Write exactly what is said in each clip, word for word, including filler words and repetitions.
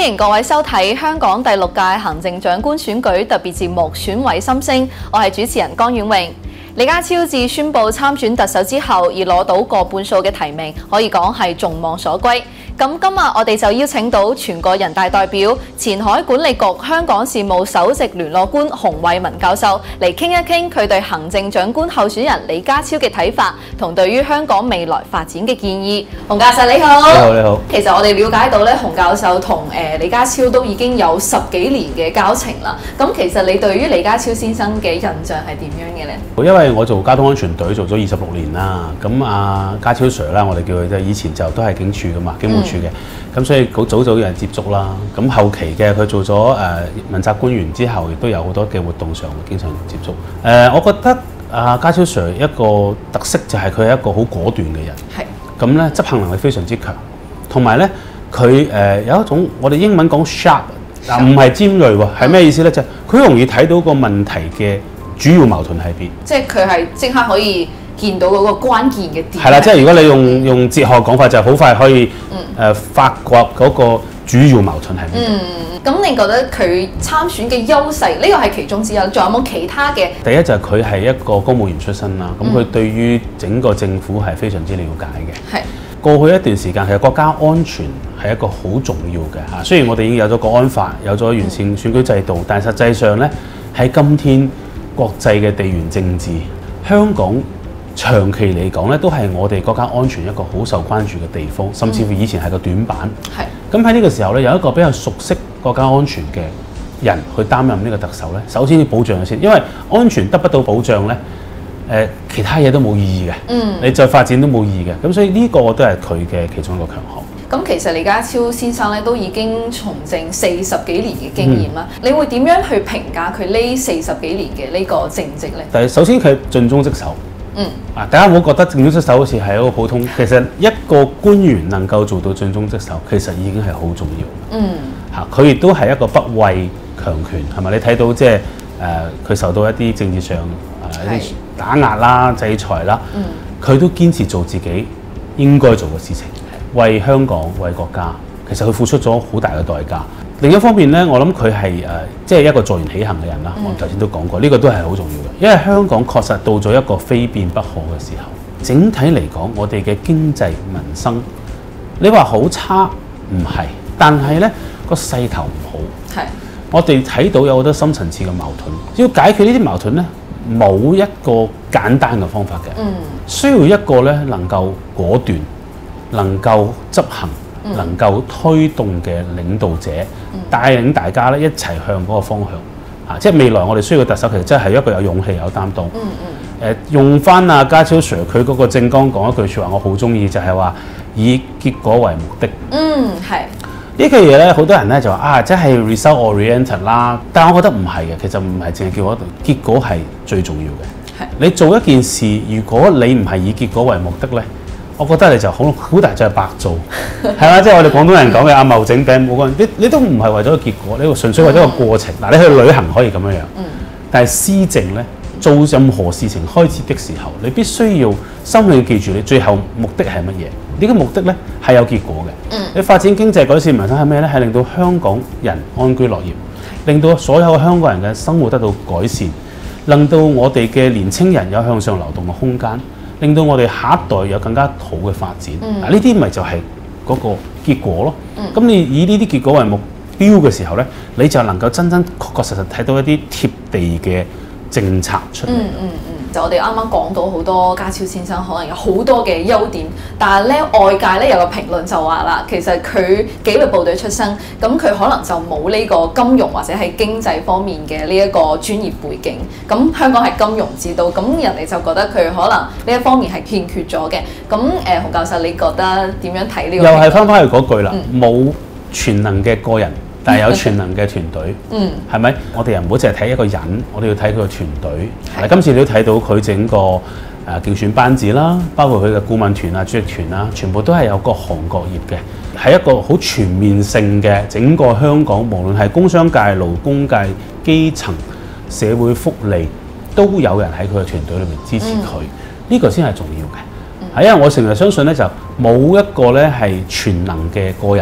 迎各位收睇香港第六屆行政長官選舉特別節目《選委心聲》，我係主持人江婉穎。李家超自宣布參選特首之後，而攞到過半數嘅提名，可以講係眾望所歸。咁今日我哋就邀請到全國人大代表、前海管理局香港事務首席聯絡官洪為民教授嚟傾一傾佢對行政長官候選人李家超嘅睇法，同對於香港未來發展嘅建議。洪教授你好。 你好，你好。 其實我哋了解到咧，洪教授同誒李家超都已經有十幾年嘅交情啦。咁其實你對於李家超先生嘅印象係點樣嘅咧？ 因為我做交通安全隊做咗二十六年啦，咁啊家超 Sir 啦，我哋叫佢即係以前就都係警署噶嘛，警務處嘅，咁、嗯、所以好早早有人接觸啦。咁後期嘅佢做咗誒、呃、問責官員之後，亦都有好多嘅活動上經常接觸。誒、呃，我覺得啊家超 Sir 一個特色就係佢係一個好果斷嘅人，係咁咧執行能力非常之強，同埋咧佢誒有一種我哋英文講 sharp， 嗱唔係尖鋭喎，係咩意思咧？就係佢容易睇到個問題嘅主要矛盾喺邊，即係佢係即刻可以見到嗰個關鍵嘅點。 係啦，即係如果你用用哲學講法，就係好快可以誒、嗯呃、發掘嗰個主要矛盾係邊。 嗯，咁你覺得佢參選嘅優勢，呢個係其中之一，仲有冇其他嘅？ 第一就係佢係一個公務員出身啦，咁佢對於整個政府係非常之了解嘅。係、嗯、過去一段時間，其實國家安全係一個好重要嘅嚇。雖然我哋已經有咗國安法，有咗完善選舉制度，嗯、但係實際上咧喺今天國際嘅地緣政治，香港長期嚟講咧，都係我哋國家安全一個好受關注嘅地方，甚至乎以前係個短板。係咁喺呢個時候咧，有一個比較熟悉國家安全嘅人去擔任呢個特首咧，首先要保障佢先，因為安全得不到保障咧，誒、呃、其他嘢都冇意義嘅。嗯，你再發展都冇意義嘅。咁所以呢個都係佢嘅其中一個強項。 咁其實李家超先生咧都已經從政四十幾年嘅經驗啦，嗯、你會點樣去評價佢呢四十幾年嘅呢個政績咧？ 但係首先佢盡忠職守。嗯。啊，大家唔好覺得盡忠職守好似係一個普通，其實一個官員能夠做到盡忠職守，其實已經係好重要。嗯。嚇，佢亦都係一個不畏強權，係咪？你睇到即係誒，佢、呃、受到一啲政治上誒、呃、一啲打壓啦、制裁啦，嗯，佢都堅持做自己應該做嘅事情。為香港、為國家，其實佢付出咗好大嘅代價。另一方面咧，我諗佢係誒，即係一個坐言起行嘅人啦。嗯、我頭先都講過，呢、這個都係好重要嘅，因為香港確實到咗一個非變不可嘅時候。整體嚟講，我哋嘅經濟民生，你話好差唔係，但係咧個勢頭唔好。係，我哋睇到有好多深層次嘅矛盾，要解決呢啲矛盾咧，冇一個簡單嘅方法嘅。嗯，需要一個咧能夠果斷，能夠執行、嗯、能夠推動嘅領導者，嗯、帶領大家咧一齊向嗰個方向。啊，即係未來我哋需要嘅特首，其實真係一個有勇氣、有擔當。嗯嗯。誒，用翻阿家超 Sir 佢嗰個政綱講一句説話，我好中意，就係、是、話以結果為目的。嗯，係。呢句嘢咧，好多人咧就話啊，即係 result oriented 啦。但係我覺得唔係嘅，其實唔係淨係叫我結果係最重要嘅。係。你做一件事，如果你唔係以結果為目的咧，我覺得你就好好大就係白做，係嘛？即係我哋廣東人講嘅阿茂整餅冇關，你你都唔係為咗個結果，你純粹為咗個過程。嗱、嗯，你去旅行可以咁樣樣，嗯、但係施政咧，做任何事情開始的時候，你必須要心裏記住你最後目的係乜嘢？呢、這個目的咧係有結果嘅。嗯、你發展經濟改善民生係咩咧？係令到香港人安居樂業，令到所有香港人嘅生活得到改善，令到我哋嘅年青人有向上流動嘅空間。令到我哋下一代有更加好嘅發展，嗱呢啲咪就係嗰個結果咯。咁、嗯、你以呢啲結果為目標嘅時候咧，你就能夠真真確確實實睇到一啲貼地嘅政策出嚟。嗯嗯嗯，就我哋啱啱講到好多家超先生可能有好多嘅優點，但係咧外界咧有個評論就話啦，其實佢紀律部隊出身，咁佢可能就冇呢個金融或者係經濟方面嘅呢一個專業背景。咁香港係金融之都，咁人哋就覺得佢可能呢一方面係欠缺咗嘅。咁誒，洪教授你覺得點樣睇呢個？又係翻返去嗰句啦，冇、嗯、全能嘅個人。但係有全能嘅團隊，嗯，係咪？我哋又唔好淨係睇一個人，我哋要睇佢個團隊。係。今次你都睇到佢整個誒競選班子啦，包括佢嘅顧問團啊、主席團啦，全部都係有各行各業嘅，係一個好全面性嘅整個香港，無論係工商界、勞工界、基層、社會福利，都有人喺佢嘅團隊裏面支持佢。呢、嗯、個先係重要嘅。係、嗯、因為我成日相信咧，就冇一個咧係全能嘅個人。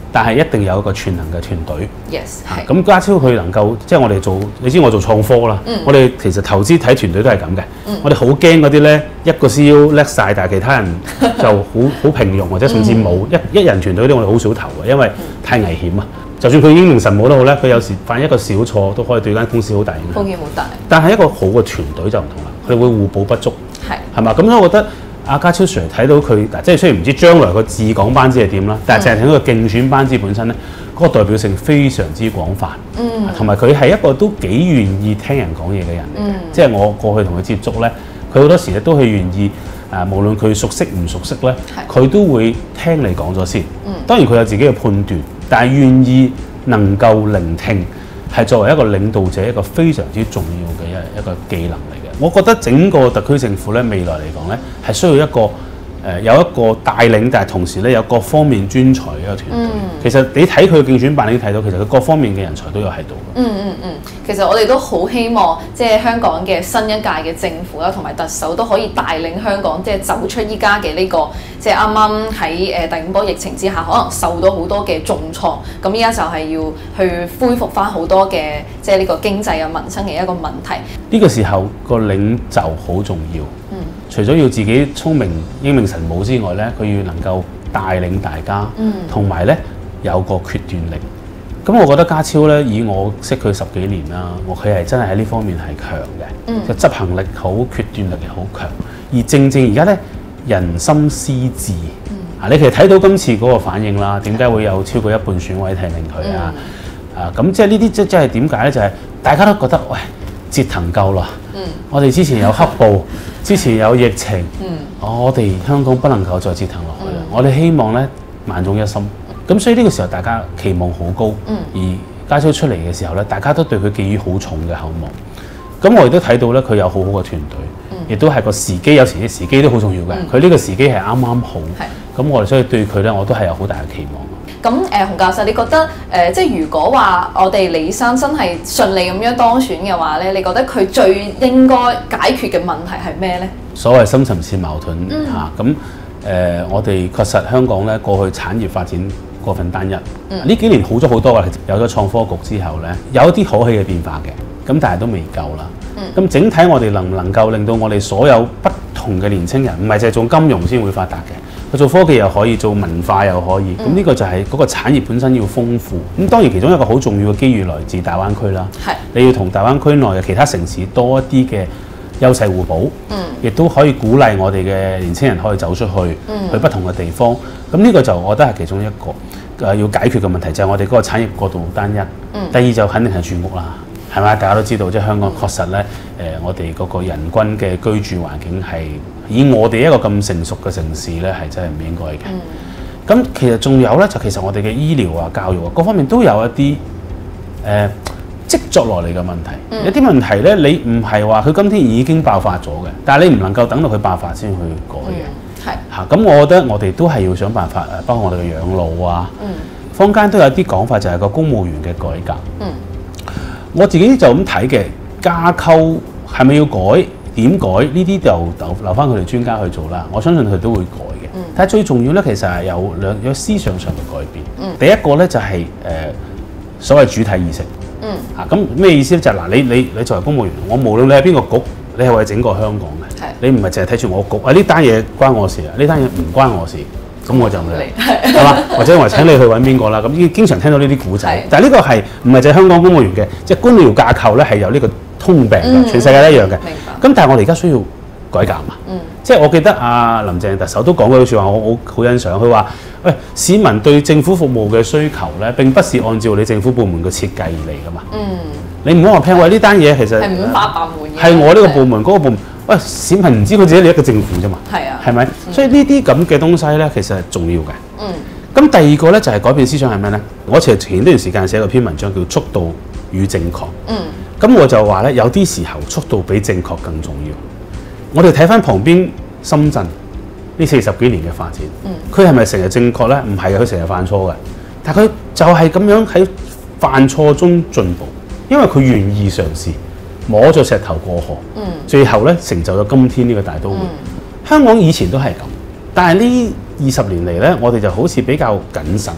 但係一定有一個全能嘅團隊。 Yes， 係。 咁家超佢能夠即係我哋做，你知我做創科啦， 嗯、 我哋其實投資睇團隊都係咁嘅。 嗯、 我哋好驚嗰啲咧，一個 C E O 叻晒，但係其他人就好好平庸或者甚至冇、嗯、一一人團隊啲我哋好少投嘅，因為太危險啊！就算佢英明神武都好咧，佢有時犯一個小錯都可以對間公司好大影響。 風險好大。 但係一個好嘅團隊就唔同啦，佢哋會互補不足。 係。係嘛？ 咁所以我覺得阿家超 Sir 睇到佢嗱，即係雖然唔知將來個治港班子係點啦，但係淨係睇到個競選班子本身咧，嗰、那個代表性非常之廣泛。嗯。同埋佢係一個都幾願意聽人講嘢嘅人嚟嘅。嗯。即係我過去同佢接觸咧，佢好多時咧都係願意誒，無論佢熟悉唔熟悉咧，佢都會聽你講咗先。嗯。當然佢有自己嘅判斷，但係願意能夠聆聽，係作為一個領導者一個非常之重要嘅一一個技能嚟嘅。我覺得整個特區政府咧，未來嚟講咧，係需要一個誒、呃、有一個帶領，但係同時咧有各方面專才嘅一個團隊。嗯、其實你睇佢競選辦，你睇到其實佢各方面嘅人才都有喺度。 嗯嗯嗯，其實我哋都好希望，即係香港嘅新一屆嘅政府啦，同埋特首都可以帶領香港，即係走出依家嘅呢個，即係啱啱喺誒第五波疫情之下，可能受到好多嘅重創。咁依家就係要去恢復翻好多嘅，即係呢個經濟啊、民生嘅一個問題。 呢個時候個領袖好重要。嗯。除咗要自己聰明英明神武之外咧，佢要能夠帶領大家，同埋咧有個決斷力。咁我覺得家超咧，以我識佢十幾年啦，我佢係真係喺呢方面係強嘅，個、嗯、執行力好，決斷力又好強。而正正而家咧，人心思治，啊、嗯，你其實睇到今次嗰個反應啦，點解會有超過一半選委提名佢啊？嗯、啊，咁即係呢啲即即係點解咧？就係、是、大家都覺得喂，折騰夠啦。嗯、我哋之前有黑暴，之前有疫情，嗯、我哋香港不能夠再折騰落去啦。嗯、我哋希望咧萬眾一心。咁所以呢個時候大家期望好高，嗯、而家超出嚟嘅時候咧，大家都對佢寄予好重嘅厚望。咁我亦都睇到咧，佢有好好嘅團隊，亦、嗯、都係個時機，有時啲時機都好重要嘅。佢呢、嗯、個時機係啱啱好，咁是我哋所以對佢咧，我都係有好大嘅期望。 咁誒、呃，洪教授，你覺得誒、呃，即係如果話我哋李生真係順利咁樣當選嘅話咧，你覺得佢最應該解決嘅問題係咩咧？所謂深層次矛盾嚇，咁誒、嗯呃，我哋確實香港咧過去產業發展過分單一，呢、嗯、幾年好咗好多啦。有咗創科局之後咧，有一啲可喜嘅變化嘅，咁但係都未夠啦。咁、嗯、整體我哋能唔能夠令到我哋所有不同嘅年青人，唔係淨係做金融先會發達嘅，佢做科技又可以，做文化又可以。咁呢、嗯、個就係嗰個產業本身要豐富。咁當然其中一個好重要嘅機遇來自大灣區啦。係是，你要同大灣區內嘅其他城市多一啲嘅優勢互補，亦、嗯、都可以鼓勵我哋嘅年青人可以走出去，嗯、去不同嘅地方。咁呢個就我覺得係其中一個誒要解決嘅問題，就係、是、我哋嗰個產業過度單一。嗯、第二就肯定係住屋啦。係咪？大家都知道，即係香港確實咧，誒、呃，我哋嗰個人均嘅居住環境係以我哋一個咁成熟嘅城市咧，係真係唔應該嘅。咁、嗯、其實仲有咧，就其實我哋嘅醫療啊、教育啊各方面都有一啲誒、呃、積作落嚟嘅問題。嗯、有啲問題咧，你唔係話佢今天已經爆發咗嘅，但係你唔能夠等到佢爆發先去改嘅。係嚇、嗯，咁我覺得我哋都係要想辦法誒，包括我哋嘅養老啊。嗯、坊間都有啲講法，就係個公務員嘅改革。嗯。我自己就咁睇嘅，架構係咪要改？點改？呢啲就留留翻佢哋專家去做啦。我相信佢都會改嘅。嗯、但係最重要咧，其實係有兩有思想上嘅改變。嗯、第一個咧就係、是、誒、呃、所謂主體意識。嗯。啊，咁咩意思咧？就係、是、嗱，你你你作為公務員，我無論你係邊個局，你係為整個香港嘅。係。你唔係淨係睇住我局啊！呢單嘢關我事啊！呢單嘢唔關我事。咁我就唔理，係嘛？或者我請你去揾邊個啦？咁經常聽到呢啲古仔，是但係呢個係唔係就係香港公務員嘅？即係官僚架構咧係有呢個通病嘅，嗯、全世界都一樣嘅。明白。咁但係我哋而家需要改革嘛？嗯。即係我記得阿林鄭特首都講過句説話，我好好欣賞。佢話：喂，市民對政府服務嘅需求咧，並不是按照你政府部門嘅設計而嚟㗎嘛。嗯。你唔好話聽話呢單嘢其實係五花八門嘅，係我呢個部門嗰個部門。喂，市民唔知佢自己係一個政府啫嘛，係啊，係咪？嗯、所以呢啲咁嘅東西咧，其實係重要嘅。嗯。咁第二個咧就係、是、改變思想係咩咧？我其實前段時間寫過篇文章叫《速度與正確》。嗯。咁我就話咧，有啲時候速度比正確更重要。我哋睇翻旁邊深圳呢四十幾年嘅發展，嗯，佢係咪成日正確咧？唔係嘅，佢成日犯錯嘅。但係佢就係咁樣喺犯錯中進步，因為佢願意嘗試。摸咗石頭過河，嗯、最後咧成就咗今天呢個大都會。嗯、香港以前都係咁，但係呢二十年嚟咧，我哋就好似比較謹慎，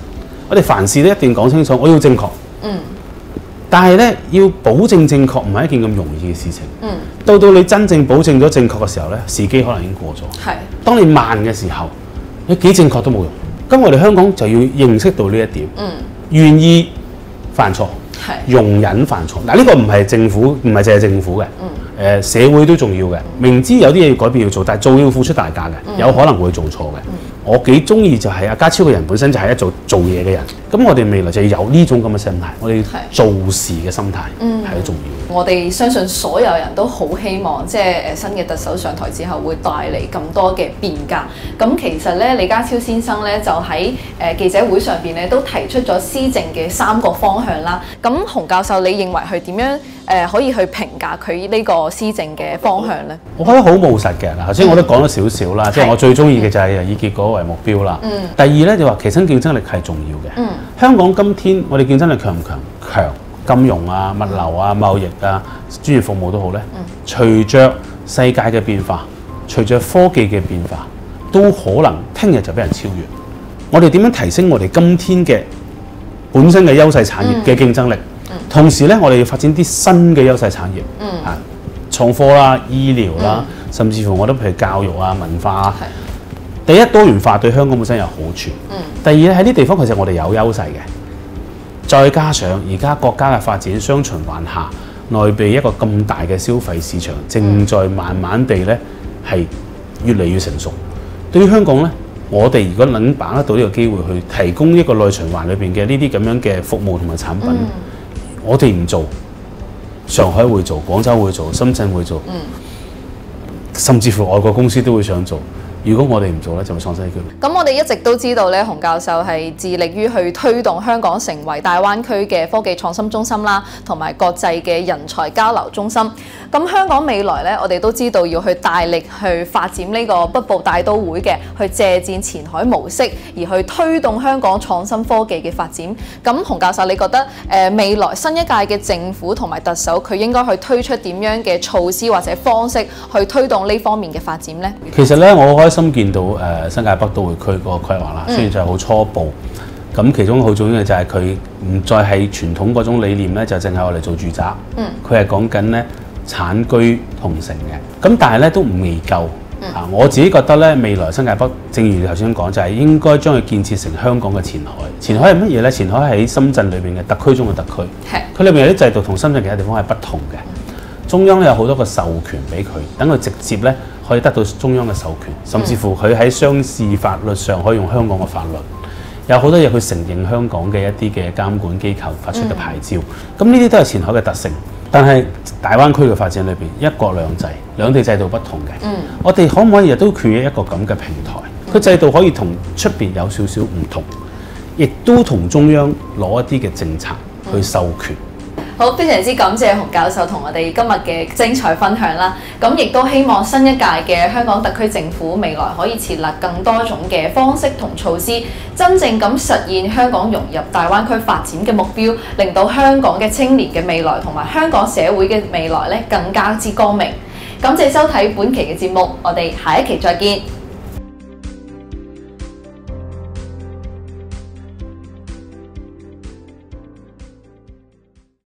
我哋凡事都一定講清楚，我要正確。嗯。但係咧，要保證正確唔係一件咁容易嘅事情。嗯。到到你真正保證咗正確嘅時候咧，時機可能已經過咗。係。當你慢嘅時候，你幾正確都冇用。咁我哋香港就要認識到呢一點。嗯。願意犯錯。係。容忍犯錯。嗱，呢個唔係政府，唔係淨係政府嘅。嗯。誒、呃、社會都重要嘅，明知有啲嘢要改變要做，但係做要付出代價嘅，嗯、有可能會做錯嘅。嗯、我幾中意就係阿家超個人本身就係一做做嘢嘅人，咁我哋未來就要有呢種咁嘅心態，我哋做事嘅心態係好重要。 我哋相信所有人都好希望，即係誒新嘅特首上台之後會帶嚟咁多嘅變革。咁其實咧，李家超先生咧就喺誒記者會上邊咧都提出咗施政嘅三個方向啦。咁洪教授，你認為佢點樣誒可以去評價佢呢個施政嘅方向咧？ 我覺得好務實嘅嗱，頭先我都講咗少少啦，即係、嗯、我最中意嘅就係以結果為目標啦。嗯。第二咧就話其實競爭力係重要嘅。嗯。香港今天我哋競爭力強唔強？強。金融啊、物流啊、貿易啊、專業服務都好咧。嗯。隨着世界嘅變化，隨着科技嘅變化，都可能聽日就俾人超越。我哋點樣提升我哋今天嘅本身嘅優勢產業嘅競爭力？嗯。同時咧，我哋要發展啲新嘅優勢產業。嗯。啊，創科啦、醫療啦，嗯、甚至乎我覺得譬如教育啊、文化啊。係。第一，多元化對香港本身有好處。嗯。第二咧，喺啲地方其實我哋有優勢嘅。再加上而家國家嘅發展雙循環下，內地一個咁大嘅消費市場，正在慢慢地咧係越嚟越成熟。對於香港咧，我哋如果能把握到呢個機會去提供一個內循環裏邊嘅呢啲咁樣嘅服務同埋產品，嗯、我哋唔做，上海會做，廣州會做，深圳會做，嗯、甚至乎外國公司都會想做。如果我哋唔做咧，就會喪失機會。咁我哋一直都知道咧，洪教授係致力於去推動香港成為大灣區嘅科技創新中心啦，同埋國際嘅人才交流中心。咁香港未來咧，我哋都知道要去大力去發展呢個北部大都會嘅，去借鑑前海模式，而去推動香港創新科技嘅發展。咁洪教授，你覺得誒、呃、未來新一屆嘅政府同埋特首，佢應該去推出點樣嘅措施或者方式去推動呢方面嘅發展呢？ 其實咧，我開心見到誒、呃、新界北都會區嗰個規劃啦，雖然就係好初步，咁、嗯、其中好重要嘅就係佢唔再係傳統嗰種理念咧，就淨係我哋做住宅，佢係講緊咧產居同城嘅，咁但係咧都未夠、嗯、啊！我自己覺得咧，未來新界北正如頭先講，就係、是、應該將佢建設成香港嘅前海。前海係乜嘢咧？前海喺深圳裏邊嘅特區中嘅特區，佢裏邊有啲制度同深圳其他地方係不同嘅。中央有好多個授權俾佢，等佢直接咧可以得到中央嘅授權，甚至乎佢喺商事法律上可以用香港嘅法律，有好多嘢佢承認香港嘅一啲嘅監管機構發出嘅牌照，咁呢啲都係前海嘅特性。但係大灣區嘅發展裏邊，一國兩制，兩地制度不同嘅，嗯、我哋可唔可以亦都 create一個咁嘅平台？佢制度可以同出邊有少少唔同，亦都同中央攞一啲嘅政策去授權。 好，非常之感謝洪教授同我哋今日嘅精彩分享啦！咁亦都希望新一屆嘅香港特區政府未來可以設立更多種嘅方式同措施，真正咁實現香港融入大灣區發展嘅目標，令到香港嘅青年嘅未來同埋香港社會嘅未來咧更加之光明。感謝收睇本期嘅節目，我哋下一期再見。